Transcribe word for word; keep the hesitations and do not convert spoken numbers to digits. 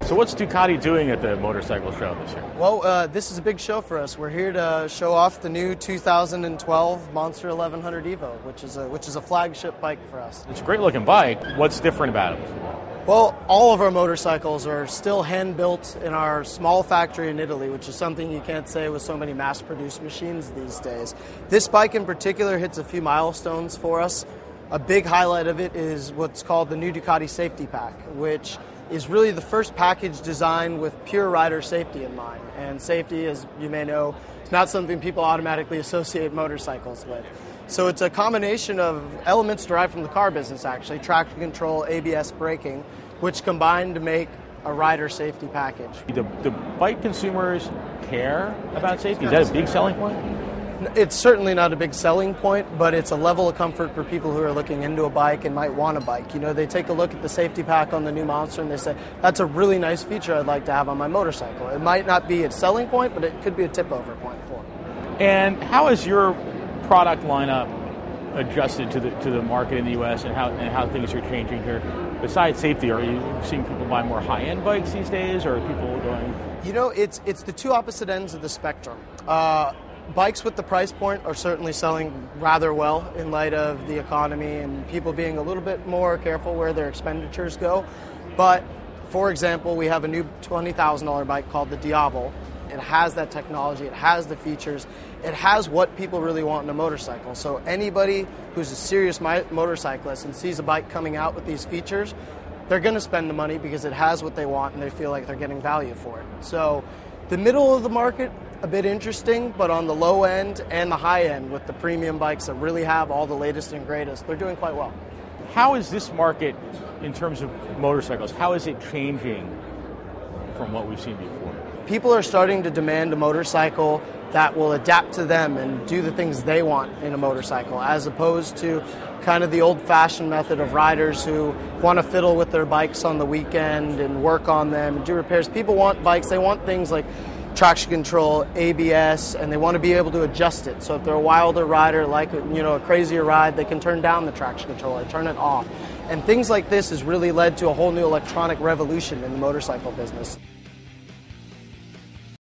So what's Ducati doing at the motorcycle show this year? Well, uh, this is a big show for us. We're here to show off the new two thousand twelve Monster eleven hundred Evo, which is a which is a flagship bike for us. It's a great looking bike. What's different about it? Well, all of our motorcycles are still hand-built in our small factory in Italy, which is something you can't say with so many mass-produced machines these days. This bike in particular hits a few milestones for us. A big highlight of it is what's called the new Ducati Safety Pack, which is really the first package designed with pure rider safety in mind. And safety, as you may know, is not something people automatically associate motorcycles with. So it's a combination of elements derived from the car business, actually, traction control, A B S braking, which combine to make a rider safety package. Do the bike consumers care about safety? Is that a big selling point? It's certainly not a big selling point, but it's a level of comfort for people who are looking into a bike and might want a bike. You know, they take a look at the safety pack on the new Monster and they say, that's a really nice feature I'd like to have on my motorcycle. It might not be a selling point, but it could be a tip-over point for them. And how has your product lineup adjusted to the to the market in the U S and how and how things are changing here? Besides safety, are you seeing people buy more high-end bikes these days, or are people going? You know, it's it's the two opposite ends of the spectrum. Uh, Bikes with the price point are certainly selling rather well in light of the economy and people being a little bit more careful where their expenditures go. But, for example, we have a new twenty thousand dollars bike called the Diavol. It has that technology, it has the features, it has what people really want in a motorcycle. So anybody who's a serious motorcyclist and sees a bike coming out with these features, they're going to spend the money because it has what they want and they feel like they're getting value for it. So the middle of the market, a bit interesting, but on the low end and the high end with the premium bikes that really have all the latest and greatest, they're doing quite well. How is this market, in terms of motorcycles, how is it changing from what we've seen before? People are starting to demand a motorcycle that will adapt to them and do the things they want in a motorcycle, as opposed to kind of the old-fashioned method of riders who want to fiddle with their bikes on the weekend and work on them and do repairs. People want bikes, they want things like traction control, A B S, and they want to be able to adjust it. So if they're a wilder rider, like you know a crazier ride, they can turn down the traction control or turn it off. And things like this has really led to a whole new electronic revolution in the motorcycle business.